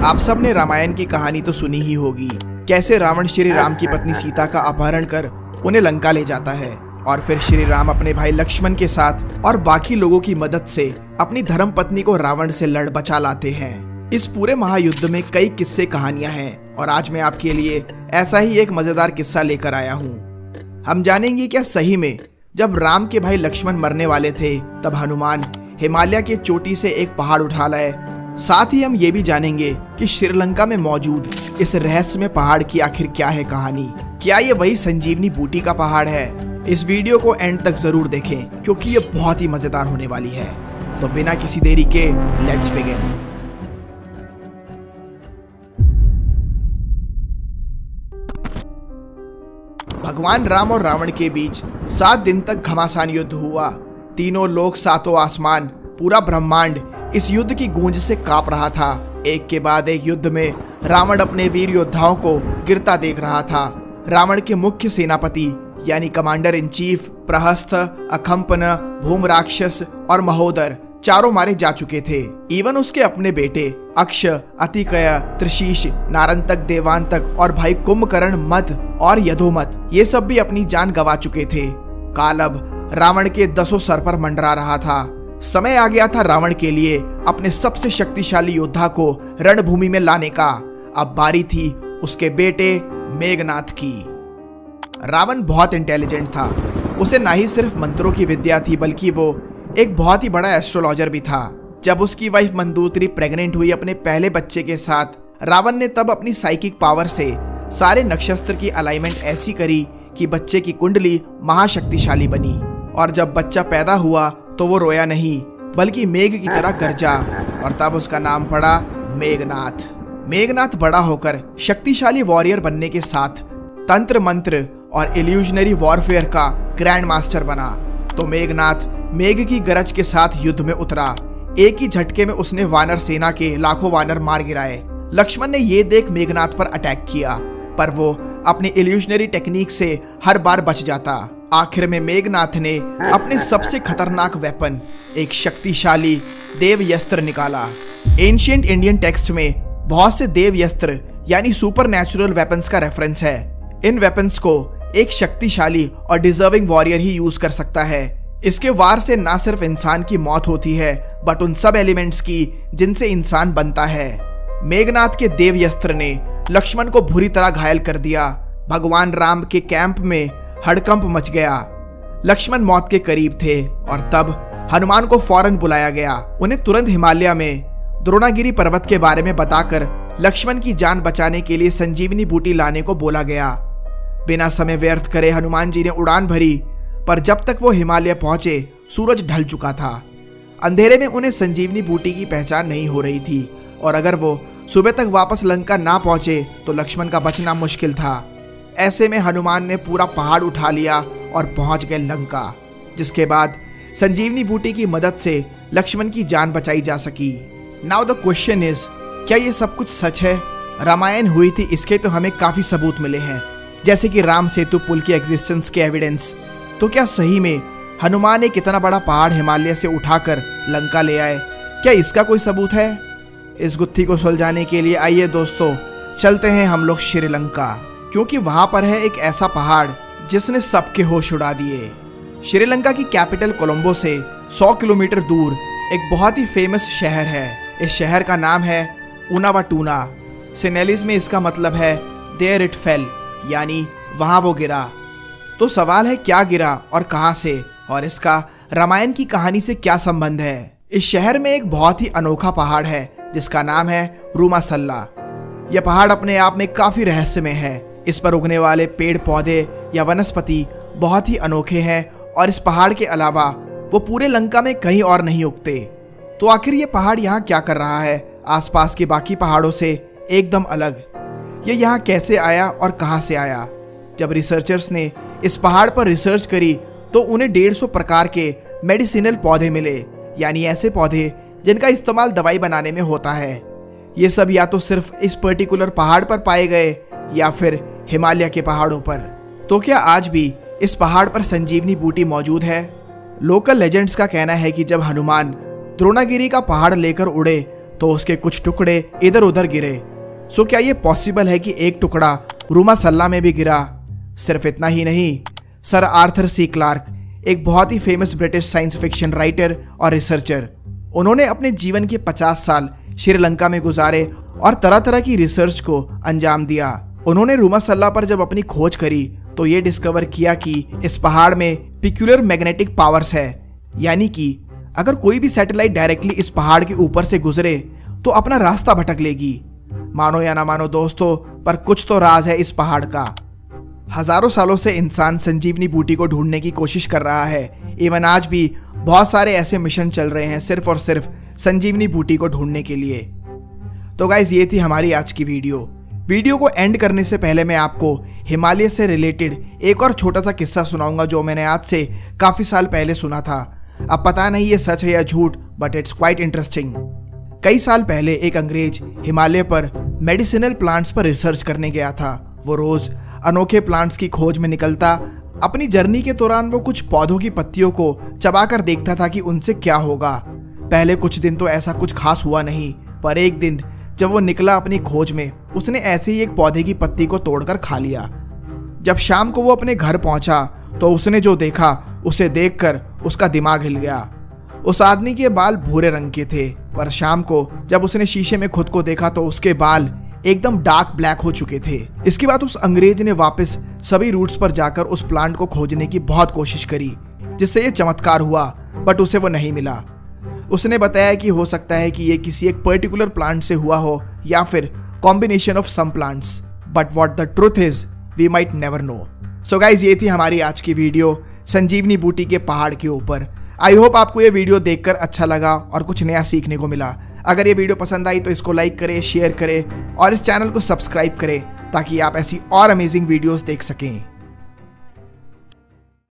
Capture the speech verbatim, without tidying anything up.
आप सब ने रामायण की कहानी तो सुनी ही होगी, कैसे रावण श्री राम की पत्नी सीता का अपहरण कर उन्हें लंका ले जाता है और फिर श्री राम अपने भाई लक्ष्मण के साथ और बाकी लोगों की मदद से अपनी धर्म पत्नी को रावण से लड़ बचा लाते हैं। इस पूरे महायुद्ध में कई किस्से कहानियां हैं और आज मैं आपके लिए ऐसा ही एक मजेदार किस्सा लेकर आया हूँ। हम जानेंगे क्या सही में जब राम के भाई लक्ष्मण मरने वाले थे तब हनुमान हिमालय की चोटी से एक पहाड़ उठा लाए। साथ ही हम ये भी जानेंगे कि श्रीलंका में मौजूद इस रहस्यमय पहाड़ की आखिर क्या है कहानी। क्या ये वही संजीवनी बूटी का पहाड़ है? इस वीडियो को एंड तक जरूर देखें क्योंकि ये बहुत ही मजेदार होने वाली है। तो बिना किसी देरी के लेट्स बिगिन। भगवान राम और रावण के बीच सात दिन तक घमासान युद्ध हुआ। तीनों लोक, सातों आसमान, पूरा ब्रह्मांड इस युद्ध की गूंज से कांप रहा था। एक के बाद एक युद्ध में रावण अपने वीर योद्धाओं को गिरता देख रहा था। रावण के मुख्य सेनापति यानी commander in chief प्रहस्थ, Akampan, Bhoom राक्षस और महोदर चारों मारे जा चुके थे। इवन उसके अपने बेटे अक्ष, अतिकय, त्रिशीष, नारंतक, देवांतक और भाई कुंभकर्ण, मद और यदोमत ये सब भी अपनी जान गंवा चुके थे। काल अब रावण के दसों सर पर मंडरा रहा था। समय आ गया था रावण के लिए अपने सबसे शक्तिशाली योद्धा को रणभूमि में लाने का। अब बारी थी उसके बेटे मेघनाथ की। रावण बहुत इंटेलिजेंट था। उसे ना ही सिर्फ मंत्रों की विद्या थी बल्कि वो एक बहुत ही बड़ा एस्ट्रोलॉजर भी था। जब उसकी वाइफ मंदोदरी प्रेग्नेंट हुई अपने पहले बच्चे के साथ, रावण ने तब अपनी साइकिक पावर से सारे नक्षत्र की अलाइनमेंट ऐसी करी कि बच्चे की कुंडली महाशक्तिशाली बनी। और जब बच्चा पैदा हुआ तो वो रोया नहीं बल्कि मेघ की तरह गरजा और तब उसका नाम पड़ा मेघनाथ। मेघनाथ बड़ा होकर शक्तिशाली वॉरियर बनने के साथ तंत्र मंत्र और इल्यूजनरी वॉरफेयर का ग्रैंड मास्टर बना। तो मेघनाथ मेघ की गरज के साथ युद्ध में उतरा। एक ही झटके में उसने वानर सेना के लाखों वानर मार गिराए। लक्ष्मण ने ये देख मेघनाथ पर अटैक किया पर वो अपनी इल्यूजनरी टेक्निक से हर बार बच जाता। आखिर में मेघनाथ ने अपने सबसे खतरनाक वेपन, एक शक्तिशाली देवयस्त्र निकाला। एंशिएंट इंडियन टेक्स्ट में बहुत से देवयस्त्र यानी सुपर नेचुरल वेपन्स का रेफरेंस है। इन वेपन्स को एक शक्तिशाली और डिजर्विंग वॉरियर ही यूज कर सकता है। इसके वार से ना सिर्फ इंसान की मौत होती है बट उन सब एलिमेंट्स की जिनसे इंसान बनता है। मेघनाथ के देवयस्त्र ने लक्ष्मण को बुरी तरह घायल कर दिया। भगवान राम के कैंप में हड़कंप मच गया। लक्ष्मण मौत के करीब थे और तब हनुमान को फौरन बुलाया गया। उन्हें तुरंत हिमालय में द्रोणागिरी पर्वत के बारे में बताकर लक्ष्मण की जान बचाने के लिए संजीवनी बूटी लाने को बोला गया। बिना समय व्यर्थ करे हनुमान जी ने उड़ान भरी पर जब तक वो हिमालय पहुंचे सूरज ढल चुका था। अंधेरे में उन्हें संजीवनी बूटी की पहचान नहीं हो रही थी और अगर वो सुबह तक वापस लंका ना पहुंचे तो लक्ष्मण का बचना मुश्किल था। ऐसे में हनुमान ने पूरा पहाड़ उठा लिया और पहुंच गए लंका, जिसके बाद संजीवनी बूटी की मदद से लक्ष्मण की जान बचाई जा सकी। नाउ द क्वेश्चन इज, क्या ये सब कुछ सच है? रामायण हुई थी इसके तो हमें काफी सबूत मिले हैं, जैसे कि राम सेतु पुल की एग्जिस्टेंस के एविडेंस। तो क्या सही में हनुमान एक इतना बड़ा पहाड़ हिमालय से उठाकर लंका ले आए? क्या इसका कोई सबूत है? इस गुत्थी को सुलझाने के लिए आइए दोस्तों चलते हैं हम लोग श्रीलंका, क्योंकि वहां पर है एक ऐसा पहाड़ जिसने सबके होश उड़ा दिए। श्रीलंका की कैपिटल कोलंबो से सौ किलोमीटर दूर एक बहुत ही फेमस शहर है। इस शहर का नाम है उनावाटूना। सिनेलिस में इसका मतलब है देयर इट फेल, यानी वहां वो गिरा। तो सवाल है क्या गिरा और कहां से, और इसका रामायण की कहानी से क्या संबंध है? इस शहर में एक बहुत ही अनोखा पहाड़ है जिसका नाम है रूमासल्ला। यह पहाड़ अपने आप में काफी रहस्यमय है। इस पर उगने वाले पेड़ पौधे या वनस्पति बहुत ही अनोखे हैं और इस पहाड़ के अलावा वो पूरे लंका में कहीं और नहीं उगते। तो आखिर ये पहाड़ यहाँ क्या कर रहा है आसपास के बाकी पहाड़ों से एकदम अलग? ये यहाँ कैसे आया और कहाँ से आया? जब रिसर्चर्स ने इस पहाड़ पर रिसर्च करी तो उन्हें डेढ़ सौ प्रकार के मेडिसिनल पौधे मिले, यानी ऐसे पौधे जिनका इस्तेमाल दवाई बनाने में होता है। ये सब या तो सिर्फ इस पर्टिकुलर पहाड़ पर पाए गए या फिर हिमालय के पहाड़ों पर। तो क्या आज भी इस पहाड़ पर संजीवनी बूटी मौजूद है? लोकल लेजेंड्स का कहना है कि जब हनुमान द्रोणागिरी का पहाड़ लेकर उड़े तो उसके कुछ टुकड़े इधर उधर गिरे। सो क्या ये पॉसिबल है कि एक टुकड़ा रूमासल्ला में भी गिरा? सिर्फ इतना ही नहीं, सर आर्थर सी क्लार्क, एक बहुत ही famous British science fiction writer और रिसर्चर, उन्होंने अपने जीवन के पचास साल श्रीलंका में गुजारे और तरह तरह की रिसर्च को अंजाम दिया। उन्होंने रूमासल्ला पर जब अपनी खोज करी तो ये डिस्कवर किया कि इस पहाड़ में पिक्यूलर मैग्नेटिक पावर्स है, यानी कि अगर कोई भी सैटेलाइट डायरेक्टली इस पहाड़ के ऊपर से गुजरे तो अपना रास्ता भटक लेगी। मानो या ना मानो दोस्तों, पर कुछ तो राज है इस पहाड़ का। हजारों सालों से इंसान संजीवनी बूटी को ढूंढने की कोशिश कर रहा है। इवन आज भी बहुत सारे ऐसे मिशन चल रहे हैं सिर्फ और सिर्फ संजीवनी बूटी को ढूंढने के लिए। तो गाइज, ये थी हमारी आज की वीडियो। वीडियो को एंड करने से पहले मैं आपको हिमालय से रिलेटेड एक और छोटा सा किस्सा सुनाऊंगा जो मैंने आज से काफी साल पहले सुना था। अब पता नहीं ये सच है या झूठ, बट इट्स क्वाइट इंटरेस्टिंग। कई साल पहले एक अंग्रेज हिमालय पर मेडिसिनल प्लांट्स पर रिसर्च करने गया था। वो रोज अनोखे प्लांट्स की खोज में निकलता। अपनी जर्नी के दौरान वो कुछ पौधों की पत्तियों को चबाकर देखता था कि उनसे क्या होगा। पहले कुछ दिन तो ऐसा कुछ खास हुआ नहीं, पर एक दिन जब वो निकला अपनी खोज में, उसने ऐसे ही एक पौधे की पत्ती को तोड़कर खा लिया। जब शाम को वो अपने घर पहुंचा तो उसने जो देखा उसे देखकर उसका दिमाग हिल गया। उस आदमी के बाल भूरे रंग के थे, पर शाम को जब उसने शीशे में खुद को देखा तो उसके बाल एकदम डार्क ब्लैक हो चुके थे। इसके बाद उस अंग्रेज ने वापस सभी रूट्स पर जाकर उस प्लांट को खोजने की बहुत कोशिश करी, जिससे ये चमत्कार हुआ, बट उसे वो नहीं मिला। उसने बताया कि हो सकता है कि ये किसी एक पर्टिकुलर प्लांट से हुआ हो या फिर combination of some plants, but what the truth is we might never know. So guys, ये थी हमारी आज की वीडियो संजीवनी बूटी के पहाड़ के ऊपर। आई होप आपको ये वीडियो देखकर अच्छा लगा और कुछ नया सीखने को मिला। अगर ये वीडियो पसंद आई तो इसको लाइक करें, शेयर करें और इस चैनल को सब्सक्राइब करें ताकि आप ऐसी और अमेजिंग वीडियोस देख सकें।